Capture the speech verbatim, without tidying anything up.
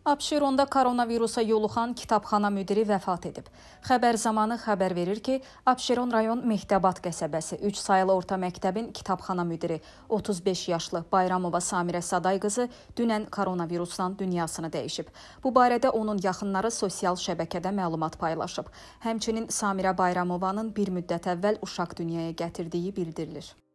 Abşeronda koronavirusa yoluxan kitabxana müdiri vəfat edib. Xəbər zamanı xəbər verir ki, Abşeron rayon Mehdəbad qəsəbəsi üç saylı orta məktəbin kitabxana müdiri otuz beş yaşlı Bayramova Samirə Saday qızı dünən koronavirusdan dünyasını dəyişib. Bu barədə onun yaxınları sosial şəbəkədə məlumat paylaşıb. Həmçinin Samirə Bayramovanın bir müddət əvvəl uşaq dünyaya gətirdiyi bildirilir.